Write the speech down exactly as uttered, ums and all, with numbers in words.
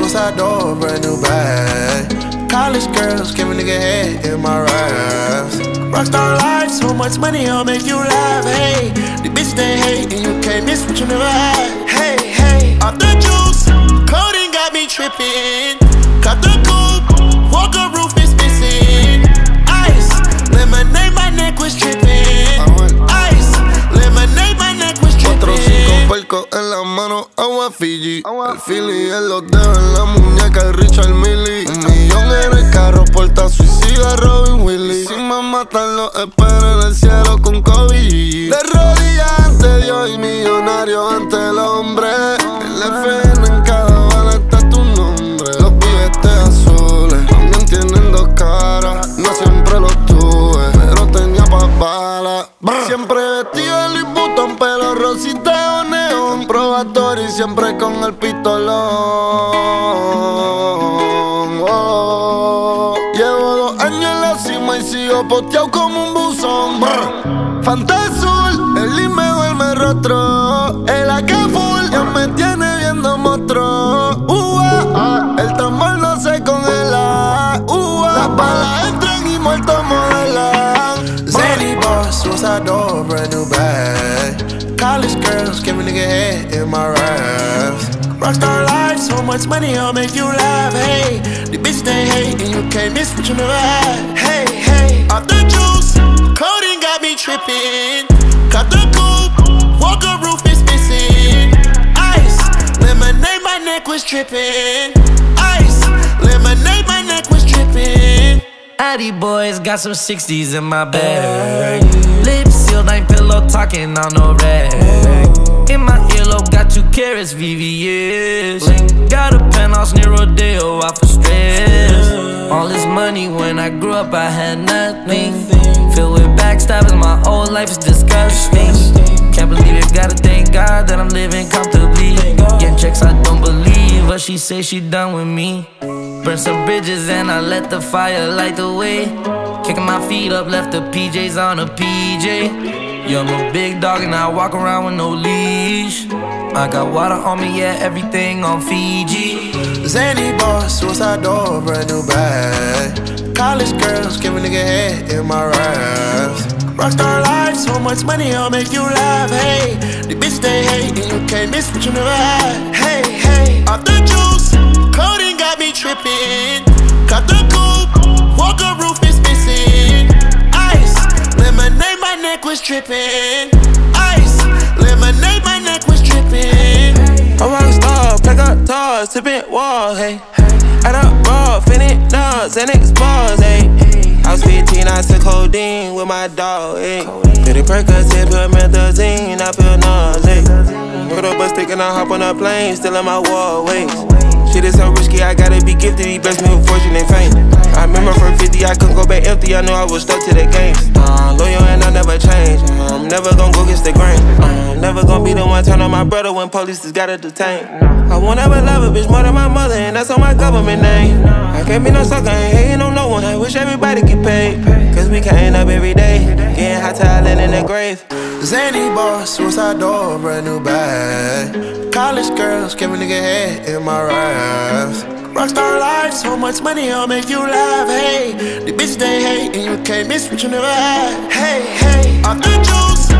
suicide door, brand new bag. College girls, give a nigga head in my raps. Rockstar life, so much money, I'll make you laugh. Hey, the bitch they hate, and you can't miss what you never had. Hey, hey, off the juice, coding got me tripping. Cut the coupe, Walker roof is missing. Ice, lemonade, my neck was tripping. Ice, lemonade, my neck was tripping. Cuatro, cinco percos en la mano, agua Fiji. El Philly en los dedos, en la muñeca, el Richard Millie. Un millón en el carro, porta suicida, Robin Willy. Si me matan, lo espero en el cielo con Kobe. De rodillas ante Dios y millonario ante el hombre. El F N en cada bala está tu nombre. Los billetes azules también tienen dos caras. No siempre los tuve, pero tenía pa' balas. Siempre vestido de Louis Vuitton, pelo rosita neón, probatorio y siempre con el pistolón. Oh. Llevo dos años en la cima y sigo posteado como un buzón. Brr. Fanta azul, el I me duerme rostro. El A K full ya me tiene viendo monstruo. Uh, ah, el tambor no se congela. Uh, ah, las balas entran y muertos modelan. Zany boss, suicide door, brand new bag. College girls, give a nigga head in my raps. Rockstar life, so much money, I'll make you laugh. Hey, the bitch they hate, and you can't miss what you never had. Hey, hey, off the juice, coding got me tripping. Cut the coupe, Walker roof is missing. Ice, lemonade, my neck was tripping. Ice, lemonade, my neck was tripping. Addy boys got some sixties in my bag. Lips sealed, ain't pillow talking on no rag. In my earlobe, got two carats, V V S. Got a penthouse near Rodeo, off of stress. All this money, when I grew up, I had nothing. Filled with backstabbing, my whole life is disgusting. Can't believe it, gotta thank God that I'm living comfortably. Getting checks, I don't believe, but she say she done with me. Burn some bridges and I let the fire light the way. Kicking my feet up, left the P Js on a P J. Yeah, I'm a big dog and I walk around with no leash. I got water on me, yeah, everything on Fiji. Zany boss, suicide door, brand new bag. College girls, give a nigga head in my raps. Rockstar life, so much money, I'll make you laugh. Hey, the bitch they hate, and you can't miss what you never had. Hey, hey, off the juice, coding got me tripping. Cut the coupe, Walker roof is missing. Ice, lemonade, my neck was tripping. Ice, lemonade, my neck was tripping. A rock star, pack up toys, tipping walls, hey. Add up raw, finish nuts, and expose, hey. I was fifteen, I took codeine with my dog, ayy. Did it Percocet, put methazine, I feel nauseous. Put up a stick and I hop on a plane, still in my wallways. Shit is so risky, I gotta be gifted, he blessed me with fortune and fame. I remember from fifty, I couldn't go back empty, I knew I was stuck to the game. Uh, loyal and I never change, I'm never gonna go against the grain. I'm never gonna be the one turn on my brother when police just gotta detain. I won't ever love a bitch more than my mother, and that's on my government name. I can't be no sucker, ain't hating on no one, I wish everybody get paid. Cause we can't up every day, getting hot talent in the grave. Zany boss, suicide door, brand new bag. College girls, give a nigga head in my raps. Rockstar life, so much money, I'll make you laugh. Hey, the bitch they hate, and you can't miss what you never had. Hey, hey, off the juice,